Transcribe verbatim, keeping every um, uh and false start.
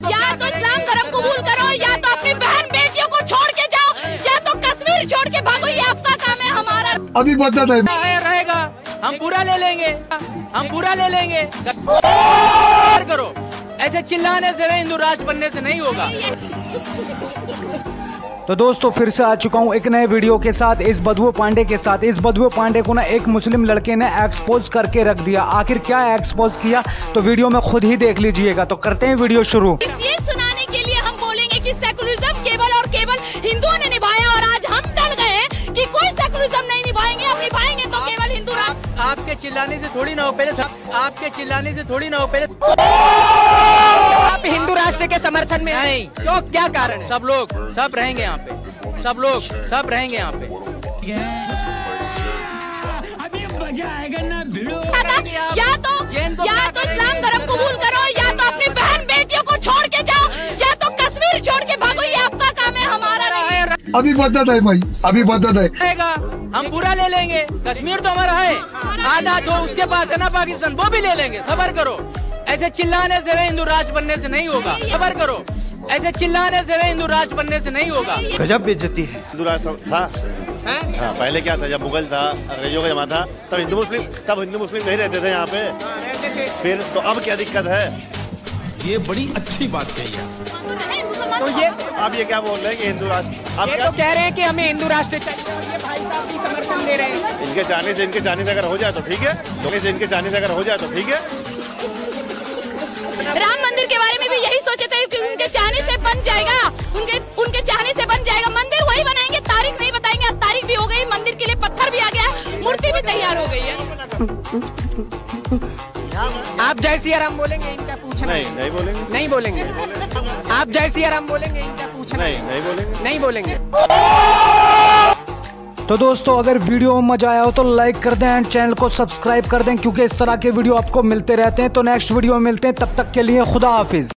या तो इस्लाम धर्म कबूल करो, या तो अपनी बहन बेटियों को छोड़ के जाओ, या तो कश्मीर छोड़ के भागो। ये आपका काम है, हमारा अभी बदत है रहेगा। हम पूरा ले लेंगे, हम पूरा ले लेंगे। करो ऐसे चिल्लाने से, हिंदू राज बनने से नहीं होगा। तो दोस्तों फिर से आ चुका हूँ एक नए वीडियो के साथ, इस बदबू पांडे के साथ। इस बदबू पांडे को ना एक मुस्लिम लड़के ने एक्सपोज करके रख दिया। आखिर क्या एक्सपोज किया तो वीडियो में खुद ही देख लीजिएगा। तो करते हैं वीडियो शुरू। ये सुनाने के लिए हम बोलेंगे कि सेकुलरिज्म केवल और केवल हिंदुओं ने निभाया, और आज हम टल गए हैं कि कोई सेकुलरिज्म नहीं निभाएंगे। अब निभाएंगे तो केवल हिंदू राष्ट्र। आपके चिल्लाने से थोड़ी ना हो, पहले आपके चिल्लाने से थोड़ी ना हो, पहले आप हिंदू राष्ट्र के समर्थन में नहीं। क्यों, क्या कारण है? सब लोग सब रहेंगे यहाँ पे, सब लोग सब रहेंगे यहाँ पे। अभी मजा आएगा ना भिड़ो। या तो या तो इस्लाम धर्म कबूल करो, या तो अपनी बहन बेटियों को छोड़ के जाओ, या तो कश्मीर छोड़ के भागो। ये आपका काम है, हमारा नहीं। अभी बदत है भाई, अभी बदत है रहेगा। हम पूरा ले लेंगे। कश्मीर तो हमारा है, आधा जो उसके पास है ना पाकिस्तान, वो भी ले लेंगे। सबर करो, ऐसे चिल्लाने से हिंदू राज बनने से नहीं होगा। सबर करो, ऐसे चिल्लाने से हिंदू राज बनने से नहीं होगा। गजब बेइज्जती है। हिंदू राज था। हाँ, पहले क्या था, जब मुगल था, अंग्रेजों का जमाना था, तब हिंदू मुस्लिम तब हिंदू मुस्लिम नहीं रहते थे यहाँ पे। फिर तो अब क्या दिक्कत है? ये बड़ी अच्छी बात कही है। तो ये आप ये क्या बोल रहे हैं कि हिंदू राष्ट्र, आप ये क्या तो कह रहे हैं कि हमें हिंदू राष्ट्र चाहिए, और ये भाई साहब भी समर्थन दे रहे हैं। इनके चाहने से इनके चाहने से अगर हो जाए तो ठीक है, चाहने से इनके चाहने से अगर हो जाए तो ठीक है। राम मंदिर के बारे में भी यही सोचे थे कि उनके चाहने से बन जाएगा, उनके उनके चाहने से बन जाएगा। मंदिर वही बनाएंगे, तारीख नहीं बताएंगे। आज तारीख भी हो गई, मंदिर के लिए पत्थर भी आ गया, मूर्ति भी तैयार हो गई है। आप जय सिया राम बोलेंगे, इनका पूछना नहीं नहीं बोलेंगे, नहीं बोलेंगे। आप जय सिया राम बोलेंगे, इनका पूछना नहीं नहीं बोलेंगे, नहीं बोलेंगे। तो दोस्तों अगर वीडियो में मजा आया हो तो लाइक कर दें एंड चैनल को सब्सक्राइब कर दें, क्योंकि इस तरह के वीडियो आपको मिलते रहते हैं। तो नेक्स्ट वीडियो में मिलते हैं, तब तक के लिए खुदा हाफिज।